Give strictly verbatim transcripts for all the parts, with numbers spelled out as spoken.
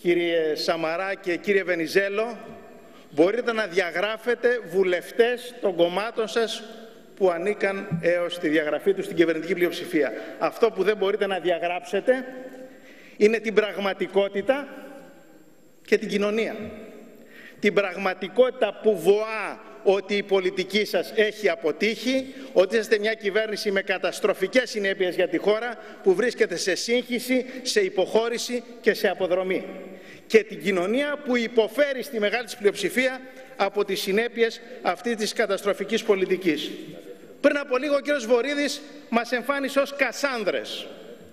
κύριε Σαμαρά και κύριε Βενιζέλο, μπορείτε να διαγράφετε βουλευτές των κομμάτων σας που ανήκαν έως τη διαγραφή τους στην κυβερνητική πλειοψηφία. Αυτό που δεν μπορείτε να διαγράψετε είναι την πραγματικότητα και την κοινωνία. Την πραγματικότητα που βοά ότι η πολιτική σας έχει αποτύχει, ότι είστε μια κυβέρνηση με καταστροφικές συνέπειες για τη χώρα που βρίσκεται σε σύγχυση, σε υποχώρηση και σε αποδρομή. Και την κοινωνία που υποφέρει στη μεγάλη της πλειοψηφία από τις συνέπειες αυτής της καταστροφικής πολιτικής. Πριν από λίγο ο κύριος Βορίδης μας εμφάνισε ως Κασάνδρες.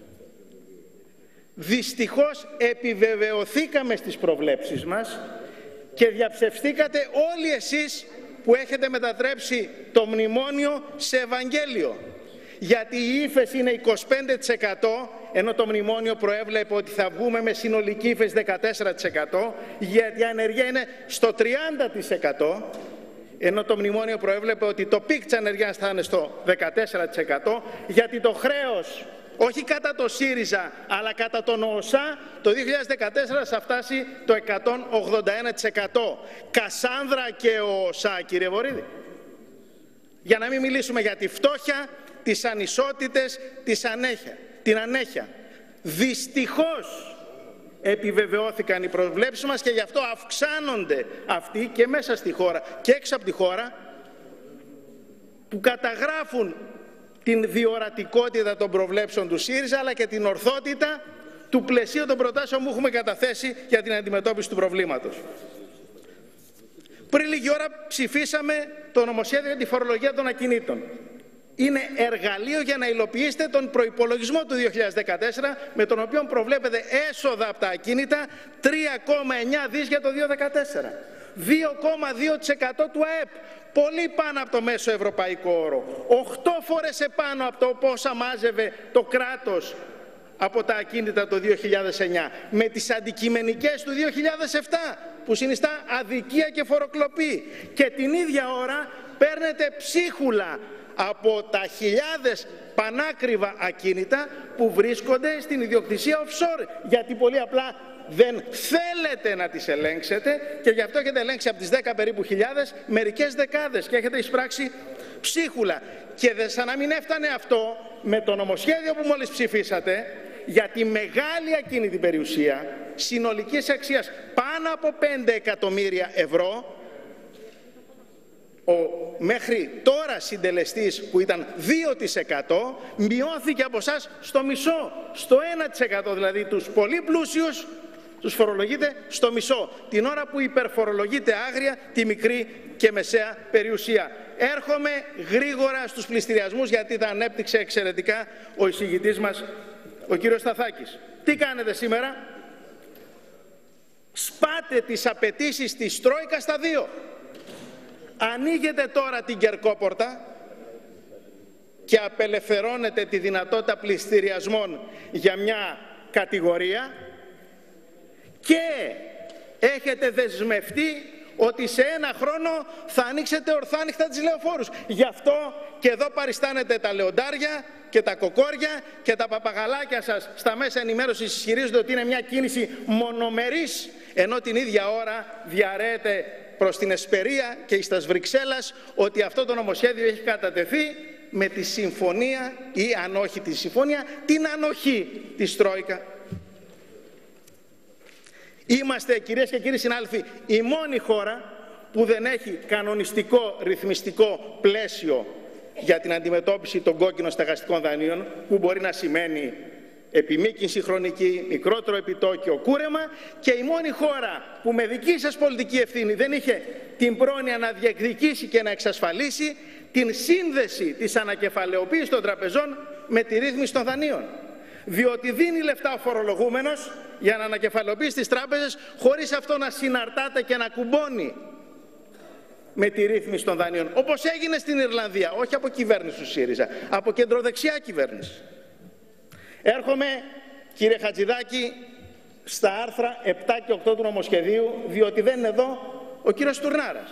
Δυστυχώς επιβεβαιωθήκαμε στις προβλέψεις μας και διαψευστήκατε όλοι εσείς που έχετε μετατρέψει το μνημόνιο σε Ευαγγέλιο. Γιατί η ύφεση είναι είκοσι πέντε τοις εκατό, ενώ το μνημόνιο προέβλεπε ότι θα βγούμε με συνολική ύφεση δεκατέσσερα τοις εκατό, γιατί η ανεργία είναι στο τριάντα τοις εκατό, ενώ το μνημόνιο προέβλεπε ότι το πικ της ανεργίας θα είναι στο δεκατέσσερα τοις εκατό, γιατί το χρέος, όχι κατά το ΣΥΡΙΖΑ, αλλά κατά τον ΟΣΑ, το δύο χιλιάδες δεκατέσσερα θα φτάσει το εκατόν ογδόντα ένα τοις εκατό. Κασάνδρα και ο ΟΣΑ, κύριε Βορίδη. Για να μην μιλήσουμε για τη φτώχεια, τις ανισότητες, τις ανέχεια, την ανέχεια. Δυστυχώς επιβεβαιώθηκαν οι προβλέψεις μας και γι' αυτό αυξάνονται αυτοί και μέσα στη χώρα και έξω από τη χώρα που καταγράφουν την διορατικότητα των προβλέψεων του ΣΥΡΙΖΑ αλλά και την ορθότητα του πλαισίου των προτάσεων που έχουμε καταθέσει για την αντιμετώπιση του προβλήματος. Πριν λίγη ώρα ψηφίσαμε το νομοσχέδιο για τη φορολογία των ακινήτων. Είναι εργαλείο για να υλοποιήσετε τον προϋπολογισμό του δύο χιλιάδες δεκατέσσερα με τον οποίο προβλέπετε έσοδα από τα ακίνητα τρία κόμμα εννιά δις για το δύο χιλιάδες δεκατέσσερα. δύο κόμμα δύο τοις εκατό του ΑΕΠ. Πολύ πάνω από το μέσο ευρωπαϊκό όρο. Οχτώ φορές επάνω από το πόσα μάζευε το κράτος από τα ακίνητα το δύο χιλιάδες εννιά. Με τις αντικειμενικές του δύο χιλιάδες επτά που συνιστά αδικία και φοροκλοπή. Και την ίδια ώρα παίρνετε ψίχουλα από τα χιλιάδες πανάκριβα ακίνητα που βρίσκονται στην ιδιοκτησία offshore. Γιατί πολύ απλά δεν θέλετε να τις ελέγξετε και γι' αυτό έχετε ελέγξει από τις δέκα περίπου χιλιάδες μερικές δεκάδες και έχετε εισπράξει ψίχουλα. Και δε σαν να μην έφτανε αυτό, με το νομοσχέδιο που μόλις ψηφίσατε για τη μεγάλη ακίνητη περιουσία συνολικής αξίας πάνω από πέντε εκατομμύρια ευρώ, ο μέχρι τώρα συντελεστής που ήταν δύο τοις εκατό μειώθηκε από εσάς στο μισό, στο ένα τοις εκατό, δηλαδή τους πολύ πλούσιους τους φορολογείτε στο μισό, την ώρα που υπερφορολογείτε άγρια τη μικρή και μεσαία περιουσία. Έρχομαι γρήγορα στους πληστηριασμούς γιατί τα ανέπτυξε εξαιρετικά ο εισηγητής μας, ο κύριος Σταθάκης. Τι κάνετε σήμερα? Σπάτε τις απαιτήσεις της Τρόικα στα δύο. Ανοίγετε τώρα την κερκόπορτα και απελευθερώνετε τη δυνατότητα πληστηριασμών για μια κατηγορία και έχετε δεσμευτεί ότι σε ένα χρόνο θα ανοίξετε ορθάνυχτα τις λεωφόρους. Γι' αυτό και εδώ παριστάνετε τα λεοντάρια και τα κοκόρια και τα παπαγαλάκια σας στα μέσα ενημέρωσης ισχυρίζονται ότι είναι μια κίνηση μονομερής, ενώ την ίδια ώρα διαρρέεται προς την Εσπερία και στα Βρυξέλλας ότι αυτό το νομοσχέδιο έχει κατατεθεί με τη συμφωνία ή αν όχι τη συμφωνία, την ανοχή της Τρόικα. Είμαστε, κυρίες και κύριοι συνάδελφοι, η μόνη χώρα που δεν έχει κανονιστικό ρυθμιστικό πλαίσιο για την αντιμετώπιση των κόκκινων στεγαστικών δανείων, που μπορεί να σημαίνει επιμήκυνση χρονική, μικρότερο επιτόκιο, κούρεμα, και η μόνη χώρα που με δική σας πολιτική ευθύνη δεν είχε την πρόνοια να διεκδικήσει και να εξασφαλίσει την σύνδεση της ανακεφαλαιοποίησης των τραπεζών με τη ρύθμιση των δανείων. Διότι δίνει λεφτά ο φορολογούμενος για να ανακεφαλαιοποιήσει τις τράπεζες χωρίς αυτό να συναρτάται και να κουμπώνει με τη ρύθμιση των δανείων. Όπως έγινε στην Ιρλανδία, όχι από κυβέρνηση του ΣΥΡΙΖΑ, από κεντροδεξιά κυβέρνηση. Έρχομαι, κύριε Χατζηδάκη, στα άρθρα επτά και οκτώ του νομοσχεδίου, διότι δεν είναι εδώ ο κύριος Τουρνάρας.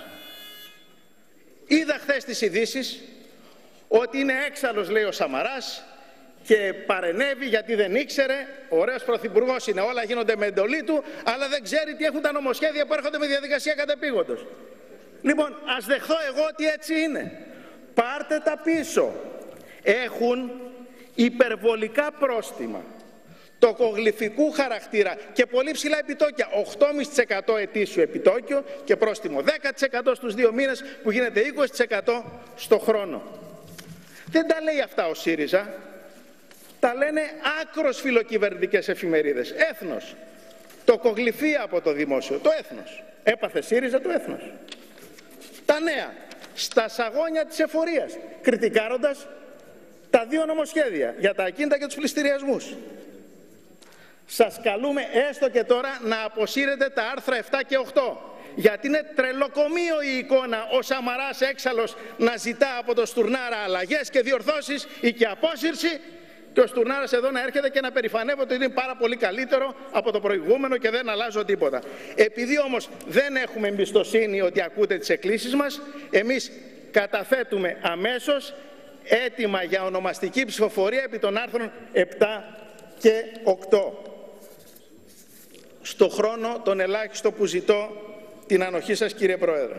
Είδα χθες τις ειδήσεις ότι είναι έξαλλος, λέει ο Σαμαράς, και παρενέβη γιατί δεν ήξερε, ωραίος πρωθυπουργός είναι, όλα γίνονται με εντολή του, αλλά δεν ξέρει τι έχουν τα νομοσχέδια που έρχονται με διαδικασία κατεπήγοντος. Λοιπόν, ας δεχθώ εγώ ότι έτσι είναι. Πάρτε τα πίσω. Έχουν υπερβολικά πρόστιμα τοκογλυφικού χαρακτήρα και πολύ ψηλά επιτόκια, οκτώ κόμμα πέντε τοις εκατό ετήσιο επιτόκιο και πρόστιμο δέκα τοις εκατό στους δύο μήνες που γίνεται είκοσι τοις εκατό στο χρόνο. Δεν τα λέει αυτά ο ΣΥΡΙΖΑ, τα λένε άκρος φιλοκυβερνητικές εφημερίδες. Έθνος, τοκογλυφία από το δημόσιο, το Έθνος. Έπαθε ΣΥΡΙΖΑ το Έθνος. Τα νέα, στα σαγόνια της εφορίας, κριτικάροντας τα δύο νομοσχέδια για τα ακίνητα και τους πληστηριασμούς. Σας καλούμε έστω και τώρα να αποσύρετε τα άρθρα επτά και οκτώ. Γιατί είναι τρελοκομείο η εικόνα ο Σαμαράς έξαλλος να ζητά από το Στουρνάρα αλλαγές και διορθώσεις ή και απόσυρση και ο Στουρνάρας εδώ να έρχεται και να περηφανεύεται ότι είναι πάρα πολύ καλύτερο από το προηγούμενο και δεν αλλάζω τίποτα. Επειδή όμως δεν έχουμε εμπιστοσύνη ότι ακούτε τις εκκλήσεις μας, εμείς καταθέτουμε αμέσως έτοιμα για ονομαστική ψηφοφορία επί των άρθρων επτά και οκτώ. Στο χρόνο τον ελάχιστο που ζητώ την ανοχή σας, κύριε Πρόεδρε.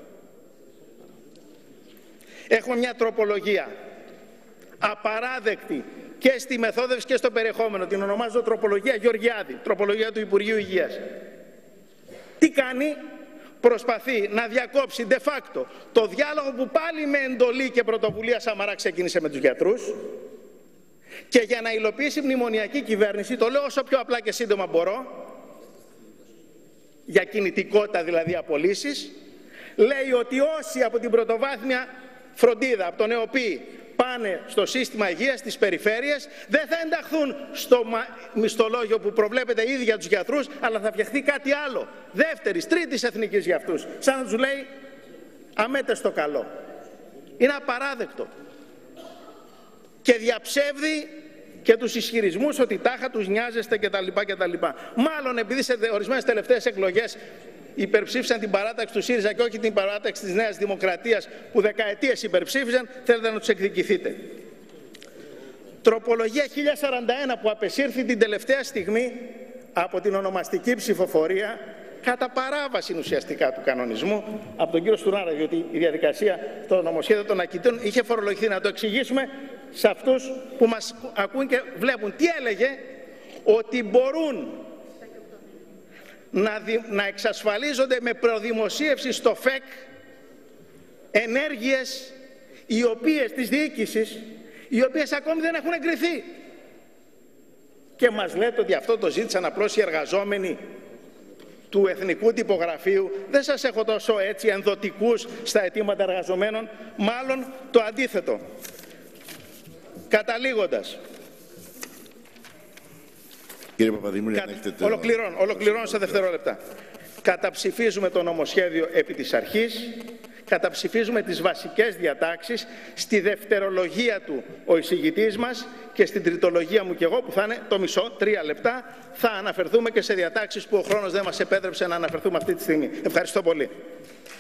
Έχουμε μια τροπολογία απαράδεκτη και στη μεθόδευση και στο περιεχόμενο. Την ονομάζω τροπολογία Γεωργιάδη, τροπολογία του Υπουργείου Υγείας. Τι κάνει? Προσπαθεί να διακόψει de facto το διάλογο που πάλι με εντολή και πρωτοβουλία Σαμαρά ξεκίνησε με τους γιατρούς και για να υλοποιήσει μνημονιακή κυβέρνηση, το λέω όσο πιο απλά και σύντομα μπορώ, για κινητικότητα δηλαδή απολύσεις, λέει ότι όσοι από την πρωτοβάθμια φροντίδα, από τον ΕΟΠΗ, πάνε στο σύστημα υγείας της περιφέρειας, δεν θα ενταχθούν στο μισθολόγιο που προβλέπεται ήδη για τους γιατρούς, αλλά θα φτιαχτεί κάτι άλλο, δεύτερης, τρίτης εθνικής για αυτούς. Σαν να τους λέει αμέτεστο καλό. Είναι απαράδεκτο. Και διαψεύδει και τους ισχυρισμούς ότι τάχα τους νοιάζεστε κτλ. κτλ. Μάλλον επειδή σε ορισμένες τελευταίες εκλογές υπερψήφισαν την παράταξη του ΣΥΡΙΖΑ και όχι την παράταξη της Νέας Δημοκρατίας που δεκαετίες υπερψήφισαν, θέλετε να τους εκδικηθείτε. Τροπολογία χίλια σαράντα ένα που απεσύρθη την τελευταία στιγμή από την ονομαστική ψηφοφορία, κατά παράβαση ουσιαστικά του κανονισμού, από τον κύριο Στουρνάρα, διότι η διαδικασία, το νομοσχέδιο των ακινήτων είχε φορολογηθεί. Να το εξηγήσουμε σε αυτούς που μας ακούν και βλέπουν. Τι έλεγε? Ότι μπορούν να, δι, να εξασφαλίζονται με προδημοσίευση στο ΦΕΚ ενέργειες οι οποίες, της διοίκησης, οι οποίες ακόμη δεν έχουν εγκριθεί. Και μας λέτε ότι αυτό το ζήτησαν απλώς οι εργαζόμενοι του Εθνικού Τυπογραφείου. Δεν σας έχω τόσο έτσι ενδοτικούς στα αιτήματα εργαζομένων, μάλλον το αντίθετο. Καταλήγοντας, κύριε Παπαδημούλη, Κα... έχετε το... ολοκληρώνω, ολοκληρώνω σε δευτερόλεπτα. Καταψηφίζουμε το νομοσχέδιο επί της αρχής, καταψηφίζουμε τις βασικές διατάξεις, στη δευτερολογία του ο εισηγητής μας και στην τριτολογία μου και εγώ, που θα είναι το μισό, τρία λεπτά, θα αναφερθούμε και σε διατάξεις που ο χρόνος δεν μας επέτρεψε να αναφερθούμε αυτή τη στιγμή. Ευχαριστώ πολύ.